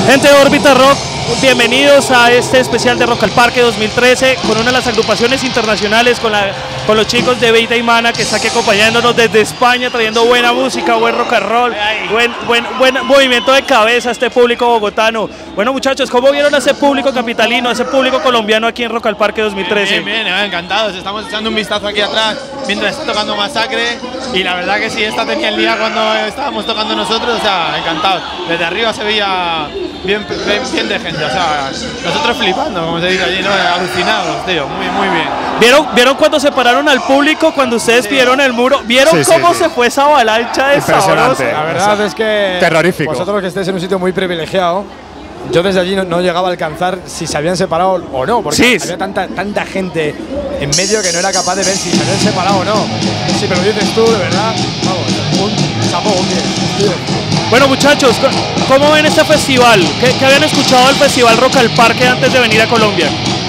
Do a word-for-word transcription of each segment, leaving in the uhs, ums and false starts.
Gente de Órbita Rock, bienvenidos a este especial de Rock al Parque dos mil trece con una de las agrupaciones internacionales, con, la, con los chicos de Vita y Mana, que está aquí acompañándonos desde España, trayendo buena música, buen rock and roll, buen, buen, buen movimiento de cabeza a este público bogotano. Bueno, muchachos, ¿cómo vieron a ese público capitalino, a ese público colombiano aquí en Rock al Parque dos mil trece? Bien, bien, bien, encantados. Estamos echando un vistazo aquí atrás mientras está tocando Masacre, y la verdad que sí, esta tenía el día cuando estábamos tocando nosotros, o sea, encantados. Desde arriba se veía bien, bien, bien de gente, o sea, nosotros flipando, como se dice allí, ¿no? Alucinados, tío, muy, muy bien. ¿Vieron, ¿Vieron cuando separaron al público, cuando ustedes Sí. vieron el muro? ¿Vieron Sí, sí, cómo sí. se fue esa avalancha de Impresionante. sabroso? La verdad es que Terrorífico. vosotros que estáis en un sitio muy privilegiado, yo desde allí no, no llegaba a alcanzar si se habían separado o no, porque Sí. había tanta, tanta gente en medio que no era capaz de ver si se habían separado o no. Si me lo dices tú, de verdad, vamos, un chapó, un bien. Bueno, muchachos, ¿cómo ven este festival? ¿Qué, qué habían escuchado del festival Rock al Parque antes de venir a Colombia?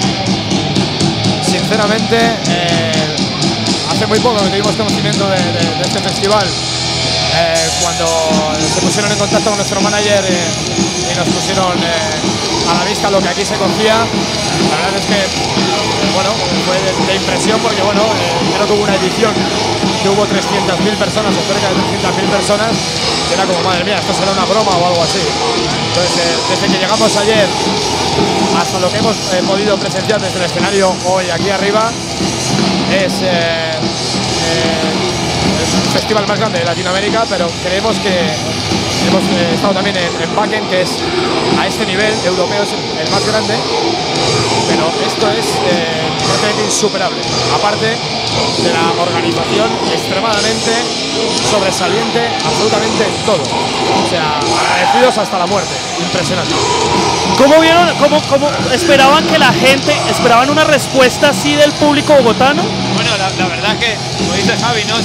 Sinceramente, eh, hace muy poco que tuvimos conocimiento de, de, de este festival. Eh, cuando se pusieron en contacto con nuestro manager eh, y nos pusieron eh, a la vista lo que aquí se conocía, la verdad es que bueno, fue de, de impresión, porque bueno, eh, creo que hubo una edición que hubo trescientas mil personas o cerca de trescientas mil personas, que era como, madre mía, esto será una broma o algo así. Entonces, eh, desde que llegamos ayer hasta lo que hemos eh, podido presenciar desde el escenario hoy aquí arriba, es eh, eh, el festival más grande de Latinoamérica, pero creemos que hemos eh, estado también en, en Wacken, que es a este nivel europeo, es el, el más grande, pero esto es eh, prácticamente insuperable, aparte de la organización extremadamente sobresaliente absolutamente en todo, o sea, agradecidos hasta la muerte, impresionante. ¿Cómo vieron, cómo, cómo esperaban que la gente, esperaban una respuesta así del público bogotano? Bueno, la, la verdad es que, como dice Javi, ¿no?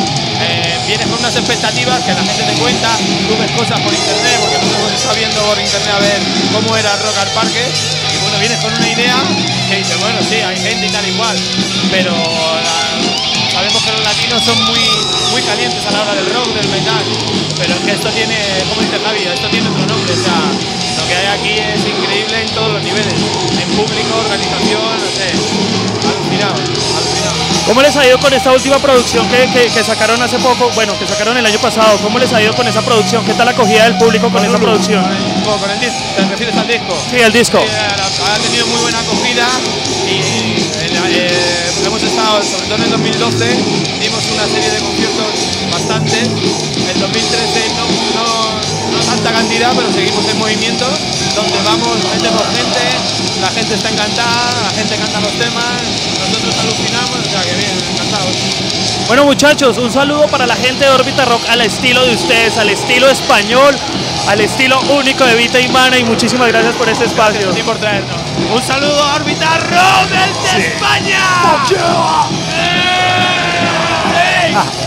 Eh, vienes con unas expectativas que la gente te cuenta, tú ves cosas por internet, porque nosotros hemos estado viendo por internet a ver cómo era el Rock al Parque, y bueno, vienes con una idea que dices, bueno, sí, hay gente y tal igual, pero la, sabemos que los latinos son muy, muy calientes a la hora del rock, del metal, pero es que esto tiene, como dice Javi, esto tiene otro nombre, o sea, lo que hay aquí es increíble en todos los niveles, en público, organización, no sé, alucinado, alucinado. ¿Cómo les ha ido con esta última producción que, que, que sacaron hace poco? Bueno, que sacaron el año pasado. ¿Cómo les ha ido con esa producción? ¿Qué tal la acogida del público con esa producción? Con el, con el disco, ¿te refieres al disco? Sí, el disco. Sí, ha, ha tenido muy buena acogida y eh, hemos estado, sobre todo en el dos mil doce, dimos una serie de conciertos bastantes. En dos mil trece no, no, no tanta cantidad, pero seguimos en movimiento, donde vamos gente por gente, la gente está encantada, la gente canta los temas, nosotros alucinamos, o sea que bien, encantados. Bueno, muchachos, un saludo para la gente de Órbita Rock al estilo de ustedes, al estilo español, al estilo único de Vita y Mana, y muchísimas gracias por este espacio. Sí, por traernos. Un saludo a Órbita Rock desde Sí. España. ¡Fuck yeah! ¡Eh! ¡Eh!